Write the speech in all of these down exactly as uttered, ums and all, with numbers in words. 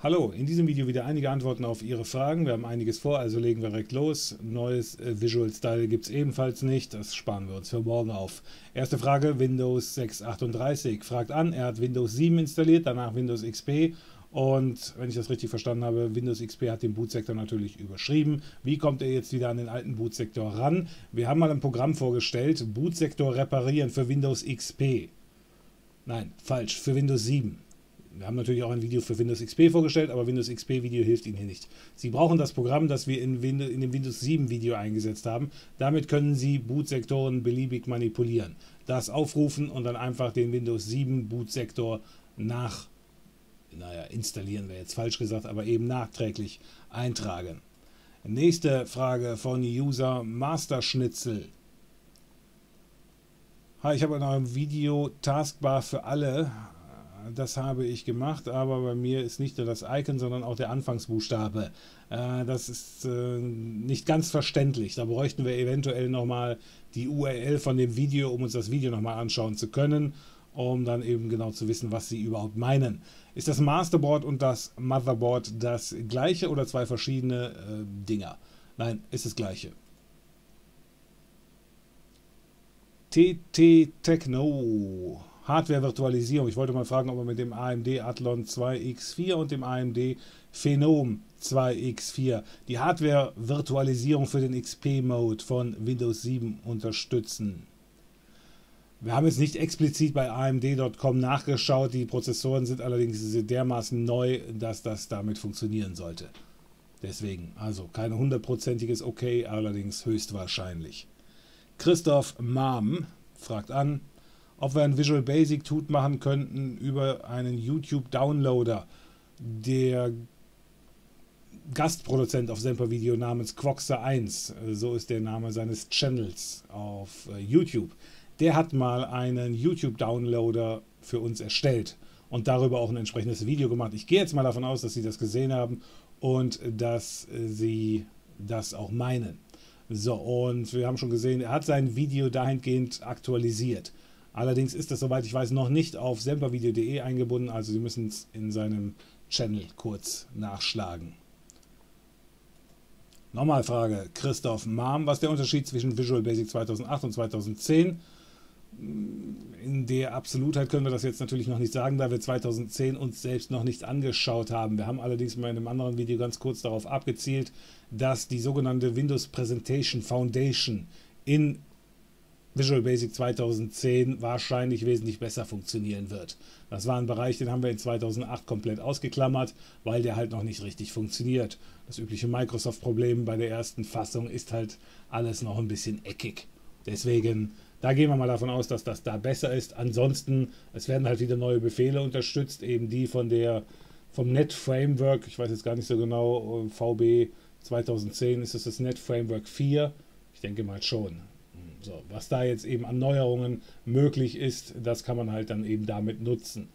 Hallo, in diesem Video wieder einige Antworten auf Ihre Fragen. Wir haben einiges vor, also legen wir direkt los. Neues äh, Visual Style gibt es ebenfalls nicht, das sparen wir uns für morgen auf. Erste Frage, Windows sechs achtunddreißig. Fragt an, er hat Windows sieben installiert, danach Windows X P und, wenn ich das richtig verstanden habe, Windows X P hat den Bootsektor natürlich überschrieben. Wie kommt er jetzt wieder an den alten Bootsektor ran? Wir haben mal ein Programm vorgestellt, Bootsektor reparieren für Windows X P. Nein, falsch, für Windows sieben. Wir haben natürlich auch ein Video für Windows X P vorgestellt, aber Windows X P Video hilft Ihnen hier nicht. Sie brauchen das Programm, das wir in, Windows, in dem Windows sieben Video eingesetzt haben. Damit können Sie Bootsektoren beliebig manipulieren. Das aufrufen und dann einfach den Windows sieben Bootsektor nach, naja, installieren wäre jetzt falsch gesagt, aber eben nachträglich eintragen. Nächste Frage von User Masterschnitzel. Hi, ich habe noch ein Video Taskbar für alle. Das habe ich gemacht, aber bei mir ist nicht nur das Icon, sondern auch der Anfangsbuchstabe. Äh, das ist äh, nicht ganz verständlich. Da bräuchten wir eventuell nochmal die U R L von dem Video, um uns das Video nochmal anschauen zu können, um dann eben genau zu wissen, was Sie überhaupt meinen. Ist das Masterboard und das Motherboard das gleiche oder zwei verschiedene äh, Dinger? Nein, ist das gleiche. T T Techno. Hardware-Virtualisierung. Ich wollte mal fragen, ob er mit dem A M D Athlon zwei X vier und dem A M D Phenom zwei X vier die Hardware-Virtualisierung für den X P-Mode von Windows sieben unterstützen. Wir haben jetzt nicht explizit bei A M D Punkt com nachgeschaut, die Prozessoren sind allerdings dermaßen neu, dass das damit funktionieren sollte. Deswegen, also kein hundertprozentiges Okay, allerdings höchstwahrscheinlich. Christoph Mam fragt an, ob wir ein Visual Basic Tut machen könnten über einen YouTube Downloader. Der Gastproduzent auf Sempervideo namens Quoxer eins, so ist der Name seines Channels auf YouTube, der hat mal einen YouTube Downloader für uns erstellt und darüber auch ein entsprechendes Video gemacht. Ich gehe jetzt mal davon aus, dass Sie das gesehen haben und dass Sie das auch meinen. So, und wir haben schon gesehen, er hat sein Video dahingehend aktualisiert. Allerdings ist das, soweit ich weiß, noch nicht auf sempervideo punkt de eingebunden, also Sie müssen es in seinem Channel kurz nachschlagen. Nochmal Frage, Christoph Mam, was ist der Unterschied zwischen Visual Basic zweitausendacht und zweitausendzehn? In der Absolutheit können wir das jetzt natürlich noch nicht sagen, da wir zweitausendzehn uns selbst noch nicht angeschaut haben. Wir haben allerdings mal in einem anderen Video ganz kurz darauf abgezielt, dass die sogenannte Windows Presentation Foundation in Visual Basic zweitausendzehn wahrscheinlich wesentlich besser funktionieren wird. Das war ein Bereich, den haben wir in zweitausendacht komplett ausgeklammert, weil der halt noch nicht richtig funktioniert. Das übliche Microsoft-Problem bei der ersten Fassung ist halt alles noch ein bisschen eckig. Deswegen, da gehen wir mal davon aus, dass das da besser ist. Ansonsten, es werden halt wieder neue Befehle unterstützt, eben die von der vom Net Framework, ich weiß jetzt gar nicht so genau, V B zweitausendzehn ist es das Net Framework vier, ich denke mal schon. So, was da jetzt eben an Neuerungen möglich ist, das kann man halt dann eben damit nutzen.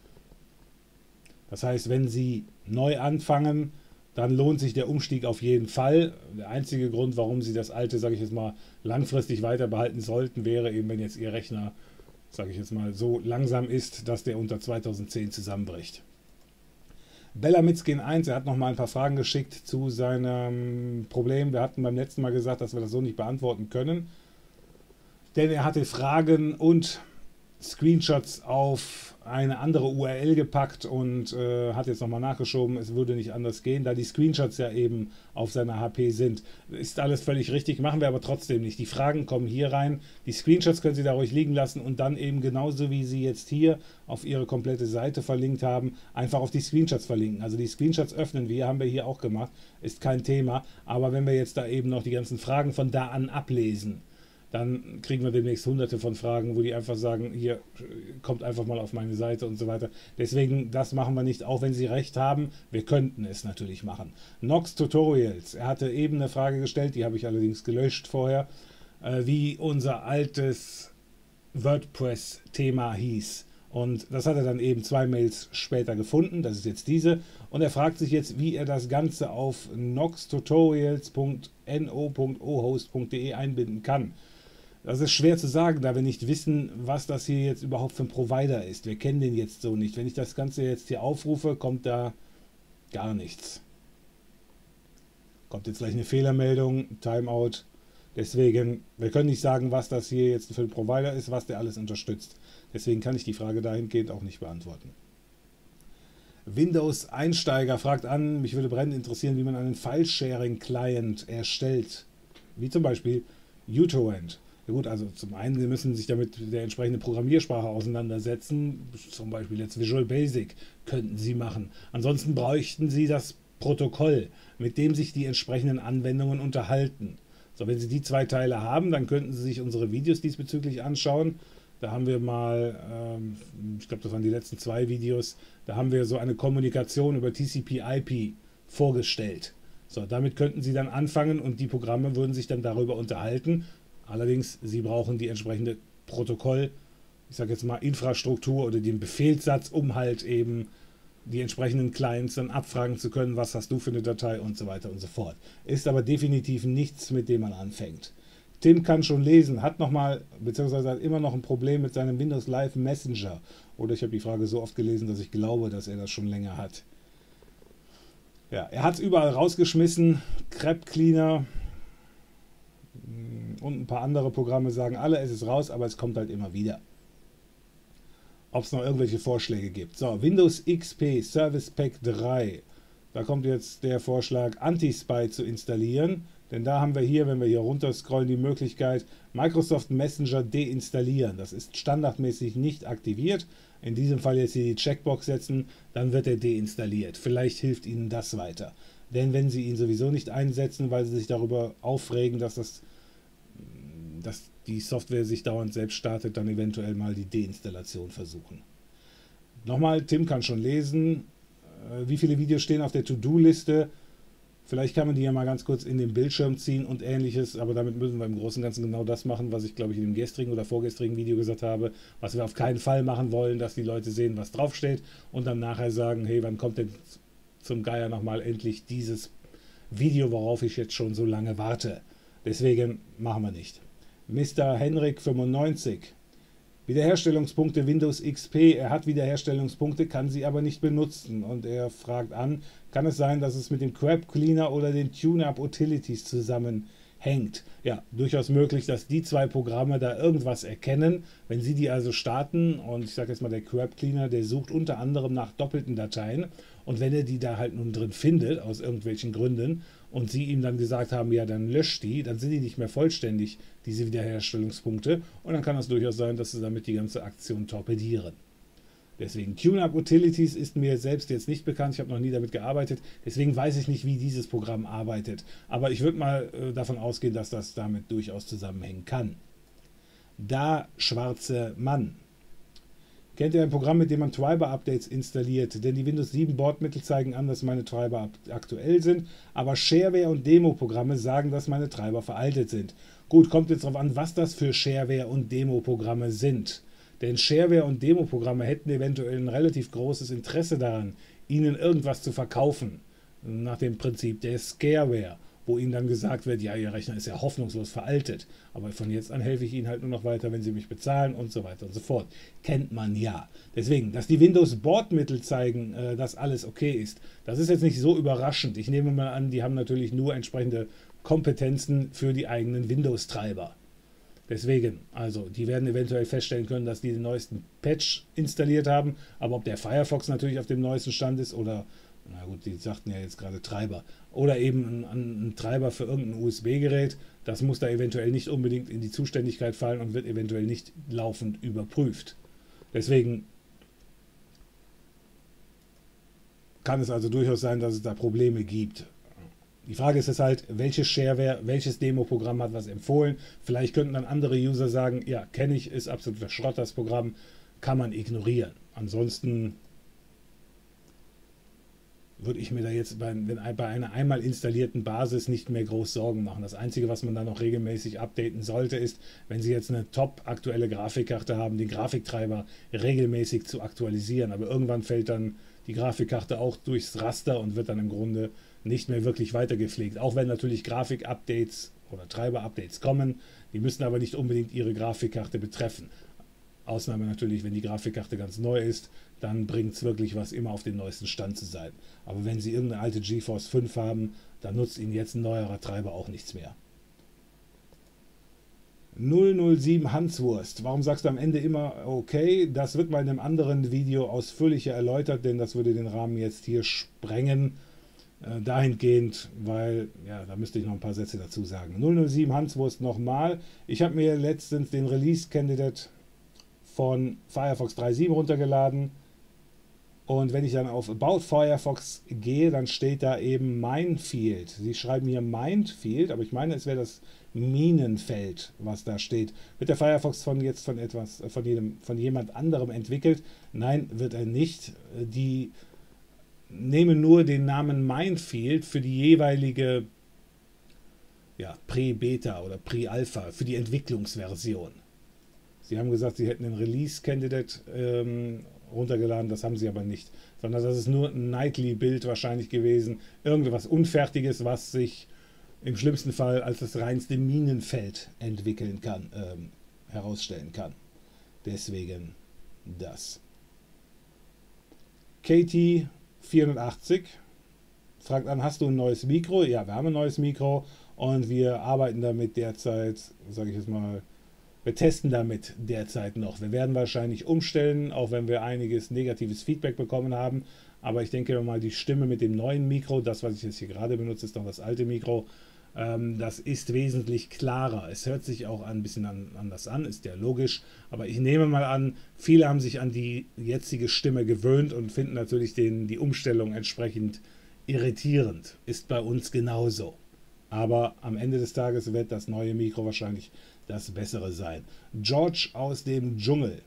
Das heißt, wenn Sie neu anfangen, dann lohnt sich der Umstieg auf jeden Fall. Der einzige Grund, warum Sie das alte, sage ich jetzt mal, langfristig weiter behalten sollten, wäre eben, wenn jetzt Ihr Rechner, sage ich jetzt mal, so langsam ist, dass der unter zweitausendzehn zusammenbricht. Bella Mitzkin eins, er hat noch mal ein paar Fragen geschickt zu seinem Problem. Wir hatten beim letzten Mal gesagt, dass wir das so nicht beantworten können. Denn er hatte Fragen und Screenshots auf eine andere U R L gepackt und äh, hat jetzt nochmal nachgeschoben, es würde nicht anders gehen, da die Screenshots ja eben auf seiner H P sind. Ist alles völlig richtig, machen wir aber trotzdem nicht. Die Fragen kommen hier rein, die Screenshots können Sie da ruhig liegen lassen und dann eben genauso wie Sie jetzt hier auf Ihre komplette Seite verlinkt haben, einfach auf die Screenshots verlinken. Also die Screenshots öffnen wir, haben wir hier auch gemacht, ist kein Thema, aber wenn wir jetzt da eben noch die ganzen Fragen von da an ablesen, dann kriegen wir demnächst hunderte von Fragen, wo die einfach sagen, hier, kommt einfach mal auf meine Seite und so weiter. Deswegen, das machen wir nicht, auch wenn Sie recht haben. Wir könnten es natürlich machen. Nox Tutorials, er hatte eben eine Frage gestellt, die habe ich allerdings gelöscht vorher, äh, wie unser altes WordPress-Thema hieß. Und das hat er dann eben zwei Mails später gefunden, das ist jetzt diese. Und er fragt sich jetzt, wie er das Ganze auf nox tutorials punkt no punkt o host punkt de einbinden kann. Das ist schwer zu sagen, da wir nicht wissen, was das hier jetzt überhaupt für ein Provider ist. Wir kennen den jetzt so nicht. Wenn ich das Ganze jetzt hier aufrufe, kommt da Gar nichts. Kommt jetzt gleich eine Fehlermeldung, Timeout. Deswegen, wir können nicht sagen, was das hier jetzt für ein Provider ist, was der alles unterstützt. Deswegen kann ich die Frage dahingehend auch nicht beantworten. Windows-Einsteiger fragt an, mich würde brennend interessieren, wie man einen File-Sharing-Client erstellt. Wie zum Beispiel uTorrent. Ja gut, also zum einen, Sie müssen sich damit der entsprechenden Programmiersprache auseinandersetzen. Zum Beispiel jetzt Visual Basic könnten Sie machen. Ansonsten bräuchten Sie das Protokoll, mit dem sich die entsprechenden Anwendungen unterhalten. So, wenn Sie die zwei Teile haben, dann könnten Sie sich unsere Videos diesbezüglich anschauen. Da haben wir mal, ähm, ich glaube, das waren die letzten zwei Videos, da haben wir so eine Kommunikation über T C P I P vorgestellt. So, damit könnten Sie dann anfangen und die Programme würden sich dann darüber unterhalten. Allerdings, Sie brauchen die entsprechende Protokoll, ich sage jetzt mal Infrastruktur oder den Befehlssatz, um halt eben die entsprechenden Clients dann abfragen zu können, was hast du für eine Datei und so weiter und so fort. Ist aber definitiv nichts, mit dem man anfängt. Tim kann schon lesen, hat nochmal, beziehungsweise hat immer noch ein Problem mit seinem Windows Live Messenger. Oder ich habe die Frage so oft gelesen, dass ich glaube, dass er das schon länger hat. Ja, er hat es überall rausgeschmissen. Crap Cleaner und ein paar andere Programme sagen alle, es ist raus, aber es kommt halt immer wieder. Ob es noch irgendwelche Vorschläge gibt. So, Windows X P Service Pack drei. Da kommt jetzt der Vorschlag, Anti-Spy zu installieren. Denn da haben wir hier, wenn wir hier runter scrollen, die Möglichkeit, Microsoft Messenger deinstallieren. Das ist standardmäßig nicht aktiviert. In diesem Fall jetzt hier die Checkbox setzen, dann wird er deinstalliert. Vielleicht hilft Ihnen das weiter. Denn wenn Sie ihn sowieso nicht einsetzen, weil Sie sich darüber aufregen, dass, das, dass die Software sich dauernd selbst startet, dann eventuell mal die Deinstallation versuchen. Nochmal, Tim kann schon lesen, wie viele Videos stehen auf der To-Do-Liste. Vielleicht kann man die ja mal ganz kurz in den Bildschirm ziehen und ähnliches, aber damit müssen wir im Großen und Ganzen genau das machen, was ich glaube ich in dem gestrigen oder vorgestrigen Video gesagt habe, was wir auf keinen Fall machen wollen, dass die Leute sehen, was draufsteht und dann nachher sagen, hey, wann kommt denn zum Geier nochmal endlich dieses Video, worauf ich jetzt schon so lange warte. Deswegen machen wir nicht. Mister Henrik fünfundneunzig. Wiederherstellungspunkte Windows X P. Er hat Wiederherstellungspunkte, kann sie aber nicht benutzen. Und er fragt an, kann es sein, dass es mit dem Crap Cleaner oder den TuneUp Utilities zusammenhängt? Ja, durchaus möglich, dass die zwei Programme da irgendwas erkennen. Wenn Sie die also starten, und ich sage jetzt mal, der Crap Cleaner, der sucht unter anderem nach doppelten Dateien. Und wenn er die da halt nun drin findet, aus irgendwelchen Gründen, und Sie ihm dann gesagt haben, ja, dann löscht die, dann sind die nicht mehr vollständig, diese Wiederherstellungspunkte. Und dann kann es durchaus sein, dass Sie damit die ganze Aktion torpedieren. Deswegen, TuneUp Utilities ist mir selbst jetzt nicht bekannt, ich habe noch nie damit gearbeitet, deswegen weiß ich nicht, wie dieses Programm arbeitet. Aber ich würde mal äh, davon ausgehen, dass das damit durchaus zusammenhängen kann. Da schwarze Mann. Kennt ihr ein Programm, mit dem man Treiber-Updates installiert? Denn die Windows sieben Bordmittel zeigen an, dass meine Treiber aktuell sind, aber Shareware und Demo-Programme sagen, dass meine Treiber veraltet sind. Gut, kommt jetzt darauf an, was das für Shareware und Demo-Programme sind. Denn Shareware und Demo-Programme hätten eventuell ein relativ großes Interesse daran, Ihnen irgendwas zu verkaufen. Nach dem Prinzip der Scareware, wo Ihnen dann gesagt wird, ja, Ihr Rechner ist ja hoffnungslos veraltet. Aber von jetzt an helfe ich Ihnen halt nur noch weiter, wenn Sie mich bezahlen und so weiter und so fort. Kennt man ja. Deswegen, dass die Windows-Bordmittel zeigen, äh, dass alles okay ist, das ist jetzt nicht so überraschend. Ich nehme mal an, die haben natürlich nur entsprechende Kompetenzen für die eigenen Windows-Treiber. Deswegen, also die werden eventuell feststellen können, dass die den neuesten Patch installiert haben, aber ob der Firefox natürlich auf dem neuesten Stand ist oder, na gut, die sagten ja jetzt gerade Treiber, oder eben ein, ein Treiber für irgendein U S B-Gerät, das muss da eventuell nicht unbedingt in die Zuständigkeit fallen und wird eventuell nicht laufend überprüft. Deswegen kann es also durchaus sein, dass es da Probleme gibt. Die Frage ist es halt, welche Shareware, welches Demo-Programm hat was empfohlen. Vielleicht könnten dann andere User sagen, ja, kenne ich, ist absoluter Schrott, das Programm, kann man ignorieren. Ansonsten würde ich mir da jetzt bei, wenn, bei einer einmal installierten Basis nicht mehr groß Sorgen machen. Das Einzige, was man dann noch regelmäßig updaten sollte, ist, wenn Sie jetzt eine top aktuelle Grafikkarte haben, den Grafiktreiber regelmäßig zu aktualisieren. Aber irgendwann fällt dann die Grafikkarte auch durchs Raster und wird dann im Grunde nicht mehr wirklich weiter gepflegt. Auch wenn natürlich Grafik-Updates oder Treiber-Updates kommen, die müssen aber nicht unbedingt Ihre Grafikkarte betreffen. Ausnahme natürlich, wenn die Grafikkarte ganz neu ist, dann bringt es wirklich was, immer auf dem neuesten Stand zu sein. Aber wenn Sie irgendeine alte GeForce fünf haben, dann nutzt Ihnen jetzt ein neuerer Treiber auch nichts mehr. null null sieben Hanswurst. Warum sagst du am Ende immer okay? Das wird mal in einem anderen Video ausführlicher erläutert, denn das würde den Rahmen jetzt hier sprengen. Äh, dahingehend, weil, ja, da müsste ich noch ein paar Sätze dazu sagen. null null sieben Hanswurst nochmal. Ich habe mir letztens den Release Candidate von Firefox drei Punkt sieben runtergeladen. Und wenn ich dann auf About Firefox gehe, dann steht da eben Minefield. Sie schreiben hier Minefield, aber ich meine, es wäre das Minenfeld, was da steht. Wird der Firefox von jetzt von etwas, von jedem, von jemand anderem entwickelt? Nein, wird er nicht. Die nehmen nur den Namen Minefield für die jeweilige ja, Pre-Beta oder Pre-Alpha, für die Entwicklungsversion. Sie haben gesagt, sie hätten einen Release-Candidate ähm, runtergeladen, das haben sie aber nicht. Sondern das ist nur ein Nightly-Bild wahrscheinlich gewesen. Irgendwas Unfertiges, was sich im schlimmsten Fall als das reinste Minenfeld entwickeln kann, ähm, herausstellen kann. Deswegen das. Katie vierhundertachtzig fragt an, hast du ein neues Mikro? Ja, wir haben ein neues Mikro und wir arbeiten damit derzeit, sage ich jetzt mal, wir testen damit derzeit noch. Wir werden wahrscheinlich umstellen, auch wenn wir einiges negatives Feedback bekommen haben. Aber ich denke mal, die Stimme mit dem neuen Mikro, das, was ich jetzt hier gerade benutze, ist noch das alte Mikro, ähm, das ist wesentlich klarer. Es hört sich auch ein bisschen an, anders an, ist ja logisch. Aber ich nehme mal an, viele haben sich an die jetzige Stimme gewöhnt und finden natürlich den, die Umstellung entsprechend irritierend. Ist bei uns genauso. Aber am Ende des Tages wird das neue Mikro wahrscheinlich das Bessere sein. George aus dem Dschungel.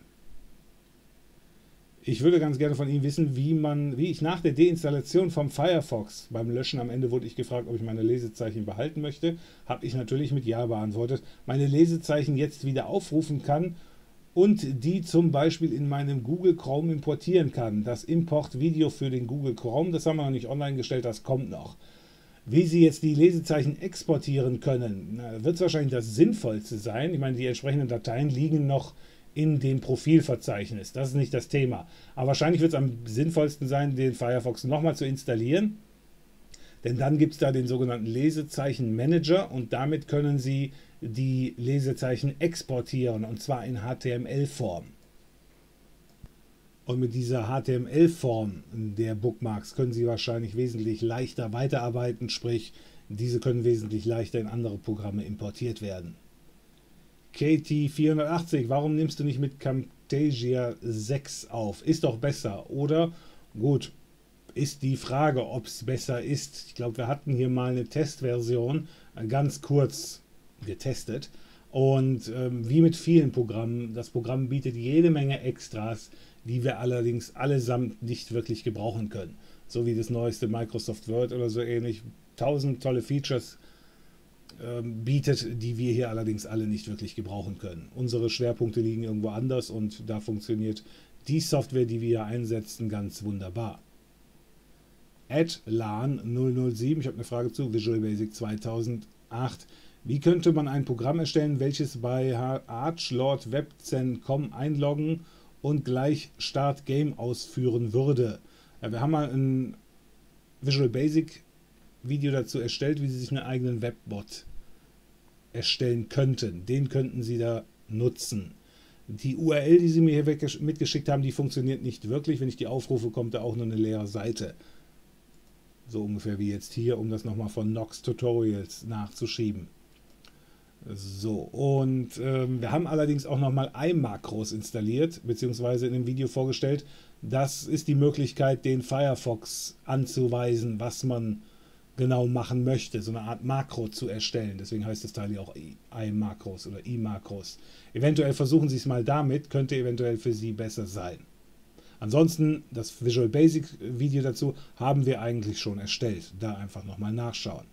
Ich würde ganz gerne von Ihnen wissen, wie man, wie ich nach der Deinstallation vom Firefox, beim Löschen am Ende wurde ich gefragt, ob ich meine Lesezeichen behalten möchte. Habe ich natürlich mit Ja beantwortet. Meine Lesezeichen jetzt wieder aufrufen kann und die zum Beispiel in meinem Google Chrome importieren kann. Das Import-Video für den Google Chrome, das haben wir noch nicht online gestellt, das kommt noch. Wie Sie jetzt die Lesezeichen exportieren können, wird es wahrscheinlich das Sinnvollste sein. Ich meine, die entsprechenden Dateien liegen noch in dem Profilverzeichnis. Das ist nicht das Thema. Aber wahrscheinlich wird es am sinnvollsten sein, den Firefox nochmal zu installieren. Denn dann gibt es da den sogenannten Lesezeichen-Manager und damit können Sie die Lesezeichen exportieren und zwar in H T M L-Form. Und mit dieser H T M L-Form der Bookmarks können Sie wahrscheinlich wesentlich leichter weiterarbeiten, sprich, diese können wesentlich leichter in andere Programme importiert werden. Katie vierhundertachtzig, warum nimmst du nicht mit Camtasia sechs auf? Ist doch besser, oder? Gut, ist die Frage, ob es besser ist. Ich glaube, wir hatten hier mal eine Testversion, ganz kurz getestet. Und ähm, wie mit vielen Programmen, das Programm bietet jede Menge Extras, die wir allerdings allesamt nicht wirklich gebrauchen können. So wie das neueste Microsoft Word oder so ähnlich. Tausend tolle Features ähm, bietet, die wir hier allerdings alle nicht wirklich gebrauchen können. Unsere Schwerpunkte liegen irgendwo anders und da funktioniert die Software, die wir hier einsetzen, ganz wunderbar. Adlan null null sieben, ich habe eine Frage zu Visual Basic zweitausendacht. Wie könnte man ein Programm erstellen, welches bei Archlord Webzen Punkt com einloggen und gleich Start Game ausführen würde? Ja, wir haben mal ein Visual Basic Video dazu erstellt, wie Sie sich einen eigenen Webbot erstellen könnten. Den könnten Sie da nutzen. Die U R L, die Sie mir hier mitgeschickt haben, die funktioniert nicht wirklich. Wenn ich die aufrufe, kommt da auch nur eine leere Seite. So ungefähr wie jetzt hier, um das nochmal von Nox Tutorials nachzuschieben. So, und ähm, wir haben allerdings auch nochmal iMakros installiert, beziehungsweise in dem Video vorgestellt. Das ist die Möglichkeit, den Firefox anzuweisen, was man genau machen möchte, so eine Art Makro zu erstellen. Deswegen heißt das Teil hier auch iMakros oder iMakros. Eventuell versuchen Sie es mal damit, könnte eventuell für Sie besser sein. Ansonsten, das Visual Basic Video dazu haben wir eigentlich schon erstellt. Da einfach nochmal nachschauen.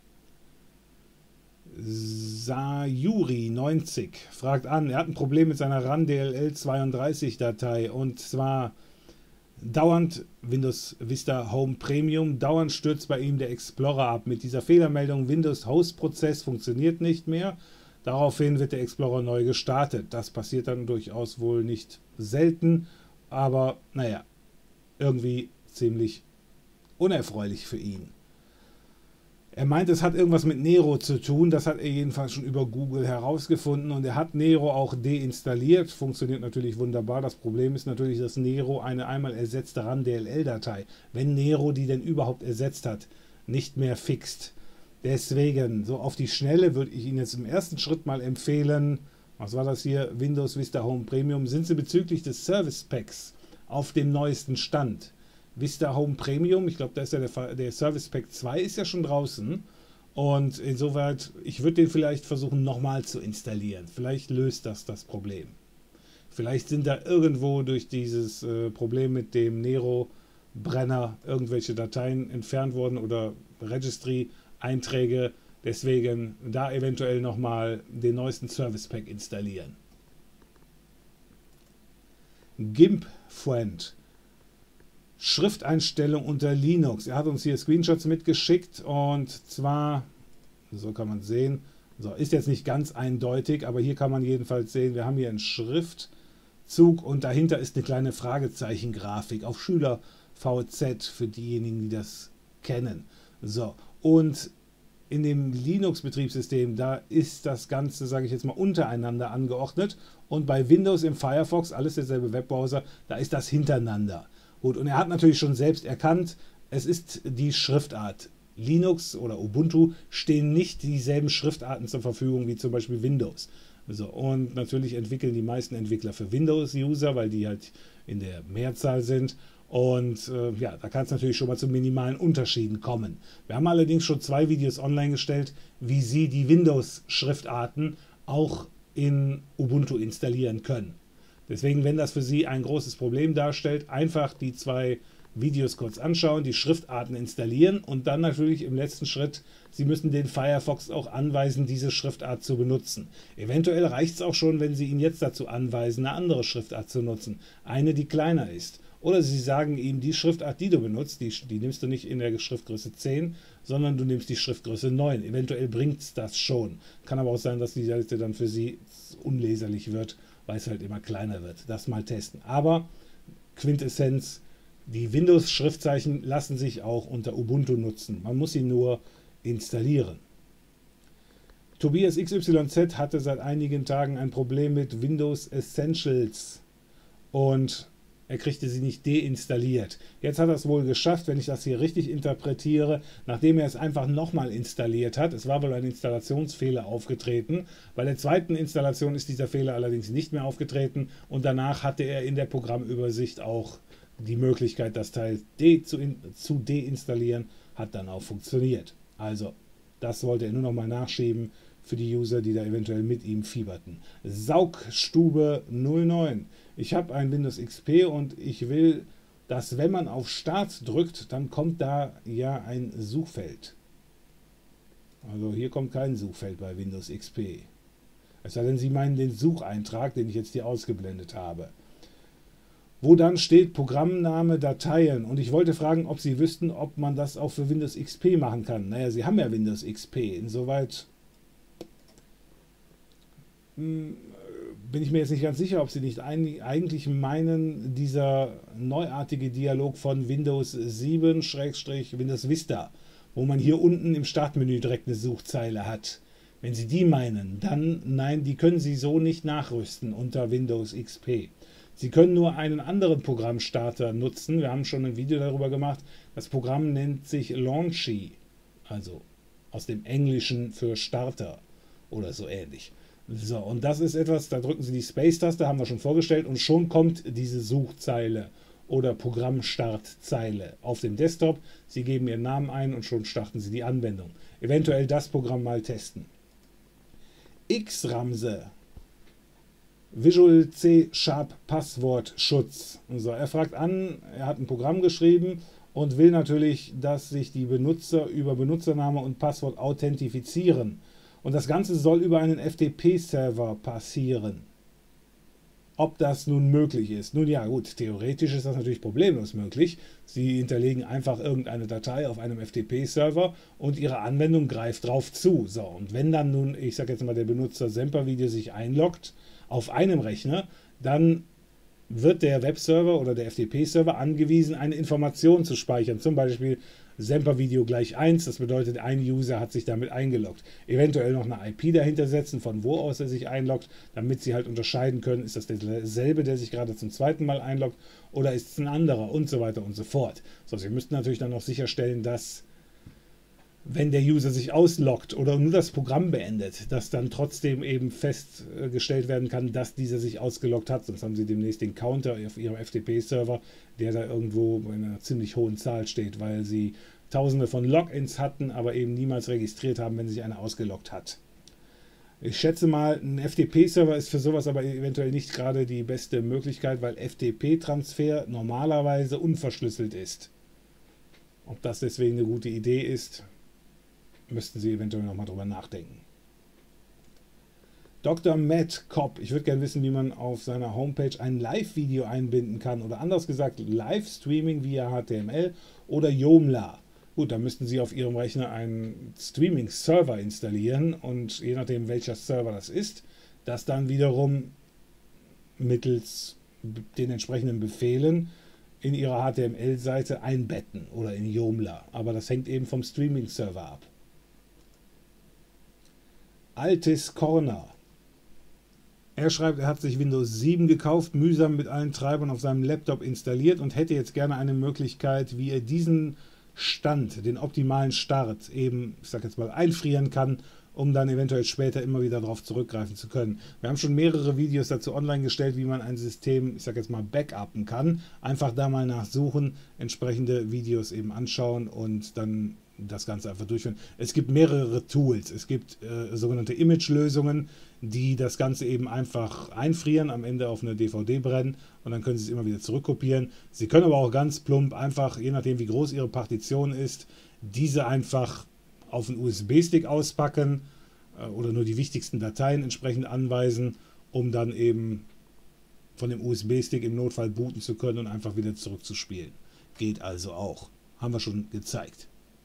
Sayuri neunzig fragt an, er hat ein Problem mit seiner RAN D L L zweiunddreißig Datei und zwar dauernd Windows Vista Home Premium, dauernd stürzt bei ihm der Explorer ab. Mit dieser Fehlermeldung Windows Host Prozess funktioniert nicht mehr. Daraufhin wird der Explorer neu gestartet. Das passiert dann durchaus wohl nicht selten, aber naja, irgendwie ziemlich unerfreulich für ihn. Er meint, es hat irgendwas mit Nero zu tun, das hat er jedenfalls schon über Google herausgefunden und er hat Nero auch deinstalliert, funktioniert natürlich wunderbar. Das Problem ist natürlich, dass Nero eine einmal ersetzte RAM D L L-Datei, wenn Nero die denn überhaupt ersetzt hat, nicht mehr fixt. Deswegen, so auf die Schnelle würde ich Ihnen jetzt im ersten Schritt mal empfehlen, was war das hier, Windows Vista Home Premium, sind Sie bezüglich des Service Packs auf dem neuesten Stand. Vista Home Premium, ich glaube, da ist ja der, der Service Pack zwei ist ja schon draußen und insoweit, ich würde den vielleicht versuchen nochmal zu installieren. Vielleicht löst das das Problem. Vielleicht sind da irgendwo durch dieses äh, Problem mit dem Nero-Brenner irgendwelche Dateien entfernt worden oder Registry-Einträge. Deswegen da eventuell nochmal den neuesten Service Pack installieren. GIMP Friend. Schrifteinstellung unter Linux. Er hat uns hier Screenshots mitgeschickt und zwar, so kann man sehen, so ist jetzt nicht ganz eindeutig, aber hier kann man jedenfalls sehen, wir haben hier einen Schriftzug und dahinter ist eine kleine Fragezeichen-Grafik auf Schüler V Z für diejenigen, die das kennen. So, und in dem Linux-Betriebssystem, da ist das Ganze, sage ich jetzt mal, untereinander angeordnet und bei Windows im Firefox, alles derselbe Webbrowser, da ist das hintereinander. Gut, und er hat natürlich schon selbst erkannt, es ist die Schriftart. Linux oder Ubuntu stehen nicht dieselben Schriftarten zur Verfügung wie zum Beispiel Windows. So, und natürlich entwickeln die meisten Entwickler für Windows-User, weil die halt in der Mehrzahl sind. Und äh, ja, da kann es natürlich schon mal zu minimalen Unterschieden kommen. Wir haben allerdings schon zwei Videos online gestellt, wie Sie die Windows-Schriftarten auch in Ubuntu installieren können. Deswegen, wenn das für Sie ein großes Problem darstellt, einfach die zwei Videos kurz anschauen, die Schriftarten installieren und dann natürlich im letzten Schritt, Sie müssen den Firefox auch anweisen, diese Schriftart zu benutzen. Eventuell reicht es auch schon, wenn Sie ihn jetzt dazu anweisen, eine andere Schriftart zu nutzen, eine, die kleiner ist. Oder Sie sagen ihm, die Schriftart, die du benutzt, die, die nimmst du nicht in der Schriftgröße zehn, sondern du nimmst die Schriftgröße neun. Eventuell bringt es das schon. Kann aber auch sein, dass die Seite dann für Sie unleserlich wird, weil es halt immer kleiner wird. Das mal testen. Aber Quintessenz, die Windows-Schriftzeichen lassen sich auch unter Ubuntu nutzen. Man muss sie nur installieren. Tobias X Y Z hatte seit einigen Tagen ein Problem mit Windows Essentials und er kriegte sie nicht deinstalliert. Jetzt hat er es wohl geschafft, wenn ich das hier richtig interpretiere, nachdem er es einfach nochmal installiert hat. Es war wohl ein Installationsfehler aufgetreten. Bei der zweiten Installation ist dieser Fehler allerdings nicht mehr aufgetreten und danach hatte er in der Programmübersicht auch die Möglichkeit, das Teil de zu, in, zu deinstallieren, hat dann auch funktioniert. Also, das wollte er nur noch mal nachschieben für die User, die da eventuell mit ihm fieberten. Saugstube null neun. Ich habe ein Windows X P und ich will, dass wenn man auf Start drückt, dann kommt da ja ein Suchfeld. Also hier kommt kein Suchfeld bei Windows X P. Es sei denn, Sie meinen den Sucheintrag, den ich jetzt hier ausgeblendet habe. Wo dann steht Programmname, Dateien. Und ich wollte fragen, ob Sie wüssten, ob man das auch für Windows X P machen kann. Naja, Sie haben ja Windows X P. Insoweit hm, bin ich mir jetzt nicht ganz sicher, ob Sie nicht ein, eigentlich meinen, dieser neuartige Dialog von Windows sieben Windows Vista, wo man hier unten im Startmenü direkt eine Suchzeile hat. Wenn Sie die meinen, dann nein, die können Sie so nicht nachrüsten unter Windows X P. Sie können nur einen anderen Programmstarter nutzen. Wir haben schon ein Video darüber gemacht. Das Programm nennt sich Launchy, also aus dem Englischen für Starter oder so ähnlich. So, und das ist etwas, da drücken Sie die Space-Taste, haben wir schon vorgestellt, und schon kommt diese Suchzeile oder Programmstartzeile auf dem Desktop. Sie geben Ihren Namen ein und schon starten Sie die Anwendung. Eventuell das Programm mal testen. X-Ramse. Visual C Sharp Passwortschutz. So, er fragt an, er hat ein Programm geschrieben und will natürlich, dass sich die Benutzer über Benutzername und Passwort authentifizieren. Und das Ganze soll über einen F T P-Server passieren. Ob das nun möglich ist? Nun ja, gut, theoretisch ist das natürlich problemlos möglich. Sie hinterlegen einfach irgendeine Datei auf einem F T P-Server und Ihre Anwendung greift drauf zu. So, und wenn dann nun, ich sage jetzt mal, der Benutzer Sempervideo sich einloggt auf einem Rechner, dann wird der Webserver oder der F T P-Server angewiesen, eine Information zu speichern. Zum Beispiel Sempervideo gleich eins, das bedeutet, ein User hat sich damit eingeloggt. Eventuell noch eine I P dahinter setzen, von wo aus er sich einloggt, damit sie halt unterscheiden können, ist das derselbe, der sich gerade zum zweiten Mal einloggt oder ist es ein anderer und so weiter und so fort. So, Sie müssten natürlich dann noch sicherstellen, dass, wenn der User sich ausloggt oder nur das Programm beendet, dass dann trotzdem eben festgestellt werden kann, dass dieser sich ausgeloggt hat. Sonst haben Sie demnächst den Counter auf Ihrem F T P-Server, der da irgendwo bei einer ziemlich hohen Zahl steht, weil Sie tausende von Logins hatten, aber eben niemals registriert haben, wenn sich einer ausgeloggt hat. Ich schätze mal, ein F T P-Server ist für sowas aber eventuell nicht gerade die beste Möglichkeit, weil F T P-Transfer normalerweise unverschlüsselt ist. Ob das deswegen eine gute Idee ist, müssten Sie eventuell nochmal drüber nachdenken. Doktor Matt Kopp, ich würde gerne wissen, wie man auf seiner Homepage ein Live-Video einbinden kann oder anders gesagt Live-Streaming via H T M L oder Joomla. Gut, da müssten Sie auf Ihrem Rechner einen Streaming-Server installieren und je nachdem welcher Server das ist, das dann wiederum mittels den entsprechenden Befehlen in Ihrer H T M L-Seite einbetten oder in Joomla. Aber das hängt eben vom Streaming-Server ab. Altis Corner. Er schreibt, er hat sich Windows sieben gekauft, mühsam mit allen Treibern auf seinem Laptop installiert und hätte jetzt gerne eine Möglichkeit, wie er diesen Stand, den optimalen Start eben, ich sag jetzt mal, einfrieren kann, um dann eventuell später immer wieder darauf zurückgreifen zu können. Wir haben schon mehrere Videos dazu online gestellt, wie man ein System, ich sag jetzt mal, backuppen kann. Einfach da mal nachsuchen, entsprechende Videos eben anschauen und dann das Ganze einfach durchführen. Es gibt mehrere Tools. Es gibt äh, sogenannte Image-Lösungen, die das Ganze eben einfach einfrieren, am Ende auf eine D V D brennen und dann können Sie es immer wieder zurückkopieren. Sie können aber auch ganz plump einfach, je nachdem wie groß Ihre Partition ist, diese einfach auf einen U S B-Stick auspacken äh, oder nur die wichtigsten Dateien entsprechend anweisen, um dann eben von dem U S B-Stick im Notfall booten zu können und einfach wieder zurückzuspielen. Geht also auch. Haben wir schon gezeigt.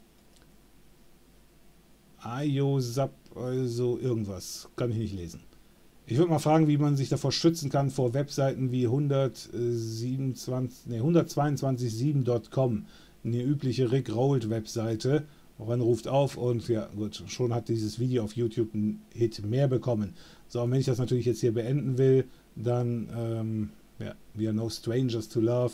IOSAP, also irgendwas, kann ich nicht lesen. Ich würde mal fragen, wie man sich davor schützen kann vor Webseiten wie hundertsiebenundzwanzig, nee, hundertzweiundzwanzig Punkt sieben Punkt com, eine übliche Rick Rolled Webseite. Ron ruft auf und ja gut, schon hat dieses Video auf YouTube einen Hit mehr bekommen. So, und wenn ich das natürlich jetzt hier beenden will, dann, ähm, ja, we are no strangers to love.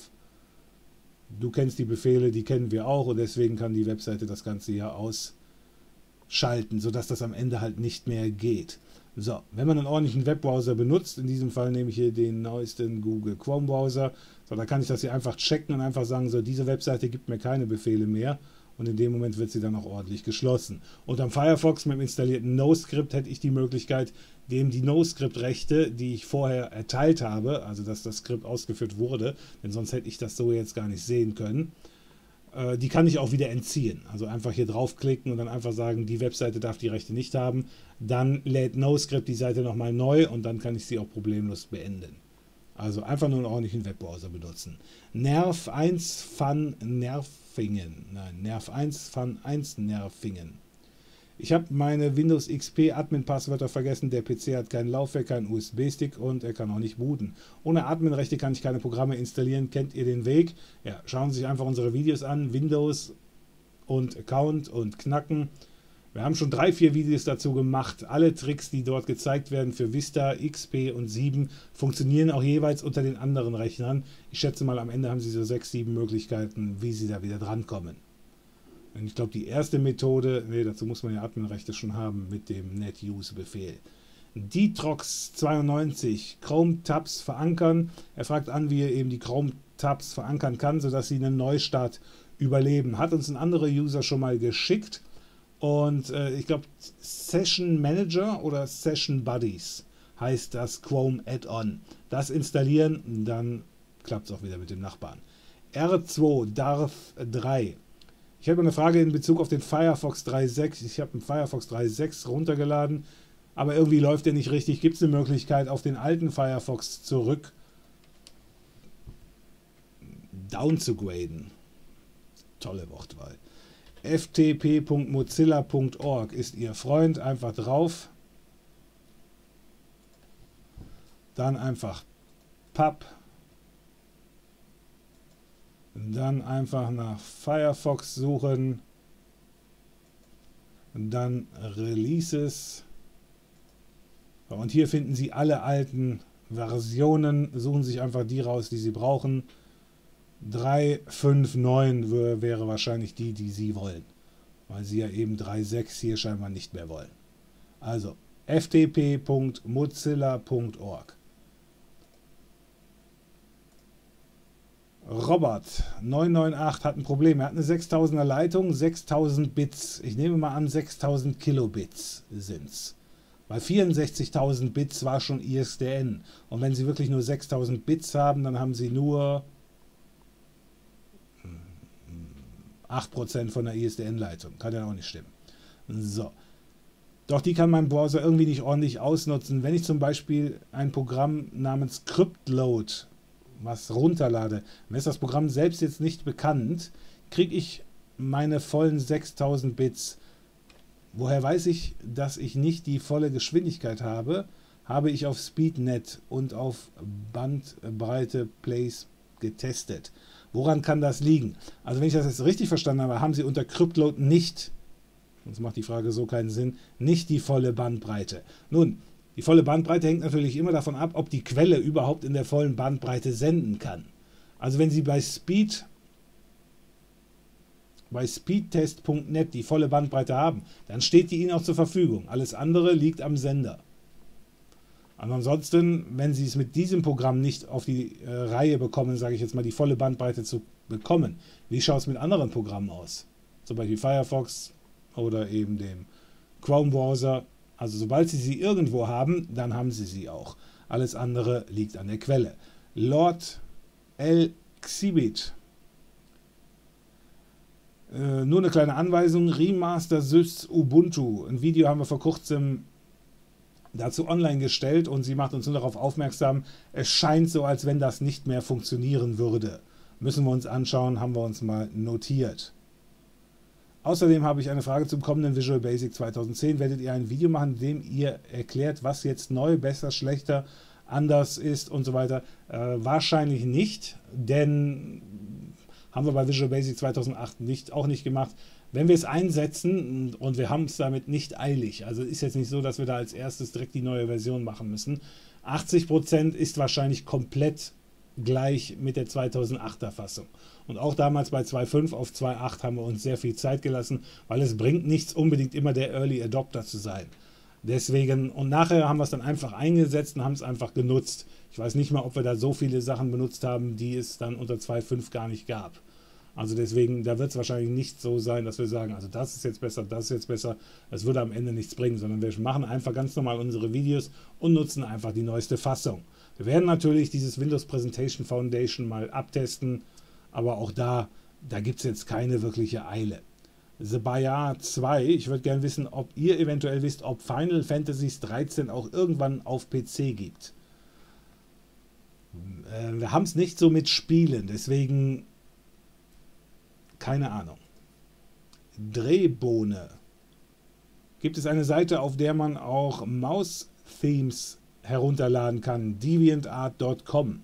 Du kennst die Befehle, die kennen wir auch und deswegen kann die Webseite das Ganze hier aus schalten, sodass das am Ende halt nicht mehr geht. So, wenn man einen ordentlichen Webbrowser benutzt, in diesem Fall nehme ich hier den neuesten Google Chrome Browser, so, da kann ich das hier einfach checken und einfach sagen, so, diese Webseite gibt mir keine Befehle mehr und in dem Moment wird sie dann auch ordentlich geschlossen. Und am Firefox mit dem installierten NoScript hätte ich die Möglichkeit, dem die NoScript-Rechte, die ich vorher erteilt habe, also dass das Skript ausgeführt wurde, denn sonst hätte ich das so jetzt gar nicht sehen können, die kann ich auch wieder entziehen. Also einfach hier draufklicken und dann einfach sagen, die Webseite darf die Rechte nicht haben. Dann lädt NoScript die Seite nochmal neu und dann kann ich sie auch problemlos beenden. Also einfach nur einen ordentlichen Webbrowser benutzen. Nerv eins Fun Nerfingen. Nein, Nerv eins Fun eins Nerfingen. Ich habe meine Windows X P Admin-Passwörter vergessen. Der P C hat kein Laufwerk, keinen U S B-Stick und er kann auch nicht booten. Ohne Admin-Rechte kann ich keine Programme installieren. Kennt ihr den Weg? Ja, schauen Sie sich einfach unsere Videos an. Windows und Account und Knacken. Wir haben schon drei, vier Videos dazu gemacht. Alle Tricks, die dort gezeigt werden für Vista, X P und sieben, funktionieren auch jeweils unter den anderen Rechnern. Ich schätze mal, am Ende haben Sie so sechs, sieben Möglichkeiten, wie Sie da wieder drankommen. Und ich glaube, die erste Methode, nee, dazu muss man ja Adminrechte schon haben mit dem netuse-Befehl. Detrox zweiundneunzig, Chrome-Tabs verankern. Er fragt an, wie er eben die Chrome-Tabs verankern kann, sodass sie einen Neustart überleben. Hat uns ein anderer User schon mal geschickt. Und äh, ich glaube, Session Manager oder Session Buddies heißt das Chrome Add-on. Das installieren, dann klappt es auch wieder mit dem Nachbarn. R zwei Darth drei. Ich habe eine Frage in Bezug auf den Firefox drei Punkt sechs. Ich habe einen Firefox drei Punkt sechs runtergeladen. aber irgendwie läuft der nicht richtig. Gibt es eine Möglichkeit, auf den alten Firefox zurück down zu graden? Tolle Wortwahl. f t p punkt mozilla punkt org ist Ihr Freund. Einfach drauf. Dann einfach pub. Dann einfach nach Firefox suchen. Dann Releases. Und hier finden Sie alle alten Versionen. Suchen sich einfach die raus, die Sie brauchen. drei Punkt fünf Punkt neun wäre wahrscheinlich die, die Sie wollen. Weil Sie ja eben drei Punkt sechs hier scheinbar nicht mehr wollen. Also f t p punkt mozilla punkt org. Robert neun neun acht hat ein Problem. Er hat eine sechstausender Leitung, sechstausend Bits. Ich nehme mal an, sechstausend Kilobits sind es. Weil vierundsechzigtausend Bits war schon I S D N. Und wenn Sie wirklich nur sechstausend Bits haben, dann haben Sie nur acht Prozent von der I S D N-Leitung. Kann ja auch nicht stimmen. So. Doch die kann mein Browser irgendwie nicht ordentlich ausnutzen. Wenn ich zum Beispiel ein Programm namens Cryptload was runterlade, dann ist das Programm selbst jetzt nicht bekannt, kriege ich meine vollen sechstausend Bits. Woher weiß ich, dass ich nicht die volle Geschwindigkeit habe? Habe ich auf SpeedNet und auf Bandbreite Plays getestet. Woran kann das liegen? Also wenn ich das jetzt richtig verstanden habe, haben Sie unter Cryptload nicht, sonst macht die Frage so keinen Sinn, nicht die volle Bandbreite. Nun, die volle Bandbreite hängt natürlich immer davon ab, ob die Quelle überhaupt in der vollen Bandbreite senden kann. Also wenn Sie bei Speed, bei speedtest punkt net die volle Bandbreite haben, dann steht die Ihnen auch zur Verfügung. Alles andere liegt am Sender. Und ansonsten, wenn Sie es mit diesem Programm nicht auf die äh, Reihe bekommen, sage ich jetzt mal, die volle Bandbreite zu bekommen, wie schaut es mit anderen Programmen aus? Zum Beispiel Firefox oder eben dem Chrome-Browser. Also sobald Sie sie irgendwo haben, dann haben Sie sie auch. Alles andere liegt an der Quelle. Lord L. Xibit. Äh, nur eine kleine Anweisung. Remaster Sys Ubuntu. Ein Video haben wir vor kurzem dazu online gestellt und sie macht uns nur darauf aufmerksam, es scheint so, als wenn das nicht mehr funktionieren würde. Müssen wir uns anschauen, haben wir uns mal notiert. Außerdem habe ich eine Frage zum kommenden Visual Basic zweitausendzehn. Werdet ihr ein Video machen, in dem ihr erklärt, was jetzt neu, besser, schlechter, anders ist und so weiter? Äh, wahrscheinlich nicht, denn haben wir bei Visual Basic zweitausendacht nicht, auch nicht gemacht. Wenn wir es einsetzen, und wir haben es damit nicht eilig, also ist jetzt nicht so, dass wir da als erstes direkt die neue Version machen müssen. achtzig Prozent ist wahrscheinlich komplett gleich mit der zweitausendachter Fassung. Und auch damals bei zwei Punkt fünf auf zwei Punkt acht haben wir uns sehr viel Zeit gelassen, weil es bringt nichts, unbedingt immer der Early Adopter zu sein. Deswegen, und nachher haben wir es dann einfach eingesetzt und haben es einfach genutzt. Ich weiß nicht mal, ob wir da so viele Sachen benutzt haben, die es dann unter zwei Punkt fünf gar nicht gab. Also deswegen, da wird es wahrscheinlich nicht so sein, dass wir sagen, also das ist jetzt besser, das ist jetzt besser. Das würde am Ende nichts bringen, sondern wir machen einfach ganz normal unsere Videos und nutzen einfach die neueste Fassung. Wir werden natürlich dieses Windows Presentation Foundation mal abtesten, aber auch da, da gibt es jetzt keine wirkliche Eile. The Bayard zwei, ich würde gerne wissen, ob ihr eventuell wisst, ob Final Fantasy dreizehn auch irgendwann auf P C gibt. Äh, wir haben es nicht so mit Spielen, deswegen keine Ahnung. Drehbohne. Gibt es eine Seite, auf der man auch Maus-Themes herunterladen kann? deviantart punkt com.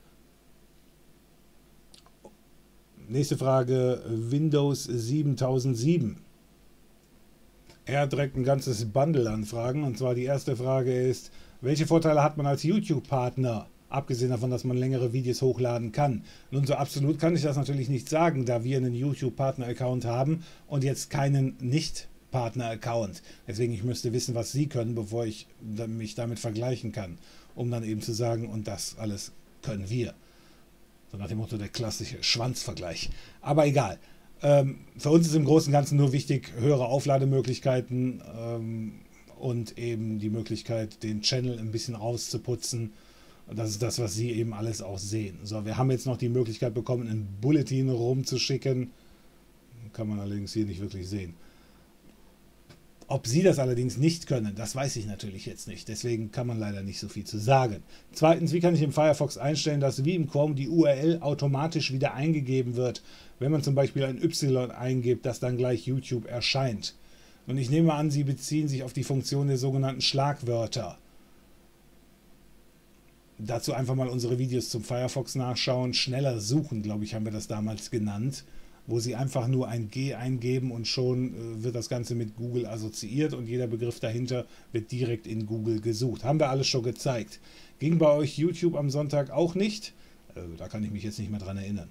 Nächste Frage. Windows siebentausendsieben. Er hat direkt ein ganzes Bundle an Fragen. Und zwar die erste Frage ist, welche Vorteile hat man als YouTube-Partner? Abgesehen davon, dass man längere Videos hochladen kann. Nun, so absolut kann ich das natürlich nicht sagen, da wir einen YouTube-Partner-Account haben und jetzt keinen Nicht-Partner-Account. Deswegen, ich müsste wissen, was Sie können, bevor ich mich damit vergleichen kann, um dann eben zu sagen, und das alles können wir. So nach dem Motto der klassische Schwanzvergleich. Aber egal. Ähm, für uns ist im Großen und Ganzen nur wichtig, höhere Auflademöglichkeiten ähm, und eben die Möglichkeit, den Channel ein bisschen rauszuputzen. Das ist das, was Sie eben alles auch sehen. So, wir haben jetzt noch die Möglichkeit bekommen, ein Bulletin rumzuschicken. Kann man allerdings hier nicht wirklich sehen. Ob Sie das allerdings nicht können, das weiß ich natürlich jetzt nicht. Deswegen kann man leider nicht so viel zu sagen. Zweitens, wie kann ich im Firefox einstellen, dass wie im Chrome die U R L automatisch wieder eingegeben wird, wenn man zum Beispiel ein Y eingibt, dass dann gleich YouTube erscheint. Und ich nehme an, Sie beziehen sich auf die Funktion der sogenannten Schlagwörter. Dazu einfach mal unsere Videos zum Firefox nachschauen. Schneller suchen, glaube ich, haben wir das damals genannt, wo Sie einfach nur ein G eingeben und schon äh, wird das Ganze mit Google assoziiert und jeder Begriff dahinter wird direkt in Google gesucht. Haben wir alles schon gezeigt. Ging bei euch YouTube am Sonntag auch nicht? Äh, da kann ich mich jetzt nicht mehr dran erinnern.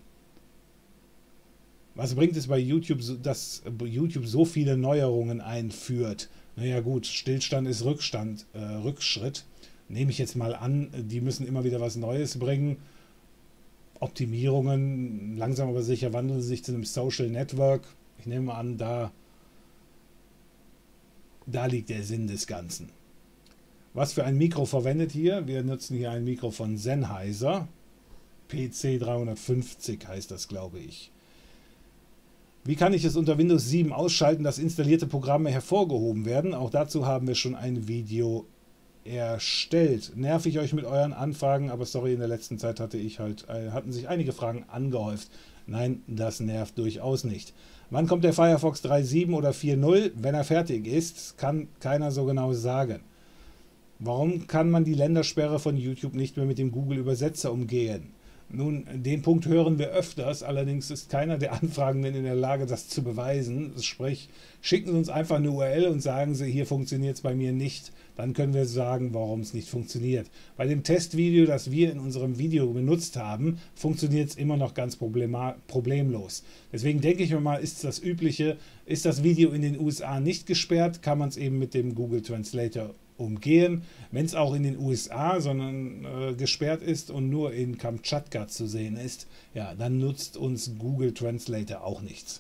Was bringt es bei YouTube, dass YouTube so viele Neuerungen einführt? Naja gut, Stillstand ist Rückstand, äh, Rückschritt. Nehme ich jetzt mal an, die müssen immer wieder was Neues bringen. Optimierungen, langsam aber sicher wandeln sie sich zu einem Social Network. Ich nehme mal an, da, da liegt der Sinn des Ganzen. Was für ein Mikro verwendet ihr? Wir nutzen hier ein Mikro von Sennheiser. P C dreihundertfünfzig heißt das, glaube ich. Wie kann ich es unter Windows sieben ausschalten, dass installierte Programme hervorgehoben werden? Auch dazu haben wir schon ein Video erstellt. Nerv ich euch mit euren Anfragen, aber sorry, in der letzten Zeit hatte ich halt, äh, hatten sich einige Fragen angehäuft. Nein, das nervt durchaus nicht. Wann kommt der Firefox drei Punkt sieben oder vier Punkt null? Wenn er fertig ist, kann keiner so genau sagen. Warum kann man die Ländersperre von YouTube nicht mehr mit dem Google-Übersetzer umgehen? Nun, den Punkt hören wir öfters, allerdings ist keiner der Anfragenden in der Lage, das zu beweisen. Sprich, schicken Sie uns einfach eine U R L und sagen Sie, hier funktioniert es bei mir nicht. Dann können wir sagen, warum es nicht funktioniert. Bei dem Testvideo, das wir in unserem Video benutzt haben, funktioniert es immer noch ganz problemlos. Deswegen denke ich mir mal, ist das Übliche, ist das Video in den U S A nicht gesperrt, kann man es eben mit dem Google Translator umgehen. Wenn es auch in den U S A sondern äh, gesperrt ist und nur in Kamtschatka zu sehen ist, ja, dann nutzt uns Google Translator auch nichts.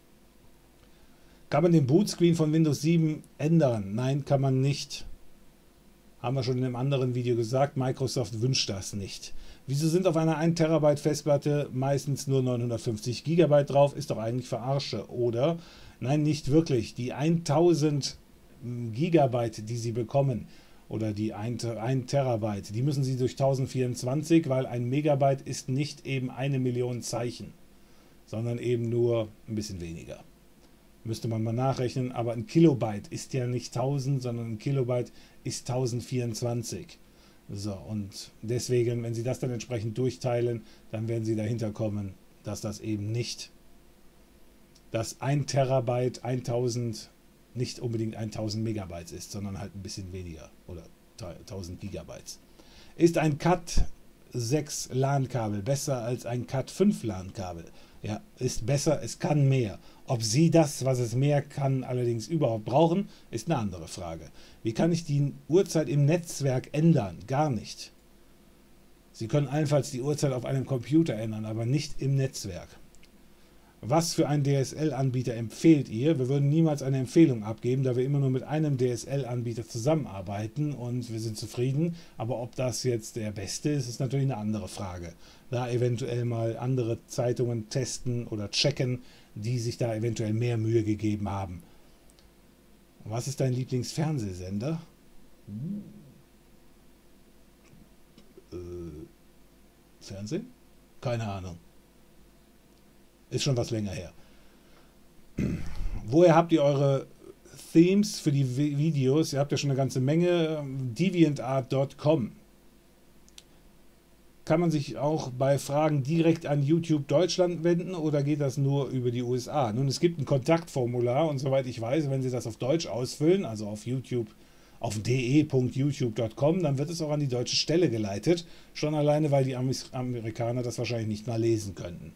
Kann man den Bootscreen von Windows sieben ändern? Nein, kann man nicht. Haben wir schon in einem anderen Video gesagt, Microsoft wünscht das nicht. Wieso sind auf einer ein Terabyte Festplatte meistens nur neunhundertfünfzig Gigabyte drauf? Ist doch eigentlich Verarsche, oder? Nein, nicht wirklich. Die tausend Gigabyte, die Sie bekommen, oder die ein Terabyte, die müssen Sie durch tausendvierundzwanzig, weil ein Megabyte ist nicht eben eine Million Zeichen, sondern eben nur ein bisschen weniger. Müsste man mal nachrechnen, aber ein Kilobyte ist ja nicht tausend, sondern ein Kilobyte ist tausendvierundzwanzig. So, und deswegen, wenn Sie das dann entsprechend durchteilen, dann werden Sie dahinter kommen, dass das eben nicht, dass ein Terabyte tausend nicht unbedingt tausend Megabytes ist, sondern halt ein bisschen weniger oder tausend Gigabytes. Ist ein Cat sechs LAN-Kabel besser als ein Cat fünf LAN-Kabel? Ja, ist besser, es kann mehr. Ob Sie das, was es mehr kann, allerdings überhaupt brauchen, ist eine andere Frage. Wie kann ich die Uhrzeit im Netzwerk ändern? Gar nicht. Sie können allenfalls die Uhrzeit auf einem Computer ändern, aber nicht im Netzwerk. Was für einen D S L-Anbieter empfehlt ihr? Wir würden niemals eine Empfehlung abgeben, da wir immer nur mit einem D S L-Anbieter zusammenarbeiten und wir sind zufrieden. Aber ob das jetzt der beste ist, ist natürlich eine andere Frage. Da eventuell mal andere Zeitungen testen oder checken, die sich da eventuell mehr Mühe gegeben haben. Was ist dein Lieblingsfernsehsender? Äh, Fernsehen? Keine Ahnung. Ist schon was länger her. Woher habt ihr eure Themes für die Videos? Ihr habt ja schon eine ganze Menge. deviantart punkt com. Kann man sich auch bei Fragen direkt an YouTube Deutschland wenden oder geht das nur über die U S A? Nun, es gibt ein Kontaktformular und soweit ich weiß, wenn Sie das auf Deutsch ausfüllen, also auf YouTube, auf de punkt youtube punkt com, dann wird es auch an die deutsche Stelle geleitet. Schon alleine, weil die Amerikaner das wahrscheinlich nicht mal lesen könnten.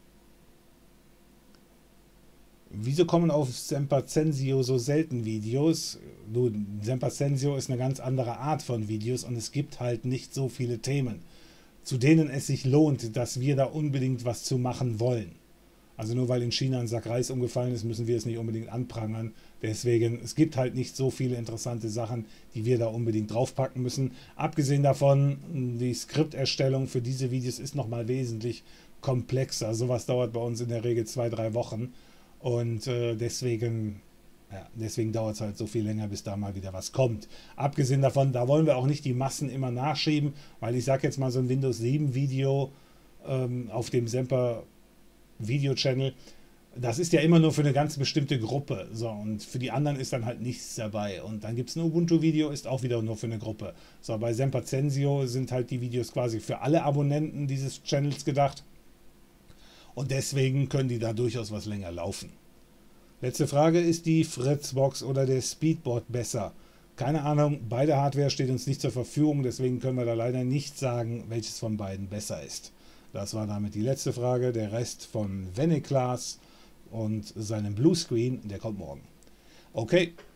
Wieso kommen auf Semperzensio so selten Videos? Nun, Semperzensio ist eine ganz andere Art von Videos und es gibt halt nicht so viele Themen, zu denen es sich lohnt, dass wir da unbedingt was zu machen wollen. Also nur weil in China ein Sack Reis umgefallen ist, müssen wir es nicht unbedingt anprangern. Deswegen, es gibt halt nicht so viele interessante Sachen, die wir da unbedingt draufpacken müssen. Abgesehen davon, die Skripterstellung für diese Videos ist nochmal wesentlich komplexer. Sowas dauert bei uns in der Regel zwei, drei Wochen. Und äh, deswegen Ja, deswegen dauert es halt so viel länger, bis da mal wieder was kommt. Abgesehen davon, da wollen wir auch nicht die Massen immer nachschieben, weil ich sage jetzt mal so ein Windows sieben Video ähm, auf dem Semper Video Channel, das ist ja immer nur für eine ganz bestimmte Gruppe. So, und für die anderen ist dann halt nichts dabei. Und dann gibt es ein Ubuntu-Video, ist auch wieder nur für eine Gruppe. So, bei Semperzensio sind halt die Videos quasi für alle Abonnenten dieses Channels gedacht. Und deswegen können die da durchaus was länger laufen. Letzte Frage, ist die Fritzbox oder der Speedboard besser? Keine Ahnung, beide Hardware steht uns nicht zur Verfügung, deswegen können wir da leider nicht sagen, welches von beiden besser ist. Das war damit die letzte Frage. Der Rest von Veneclas und seinem Bluescreen, der kommt morgen. Okay,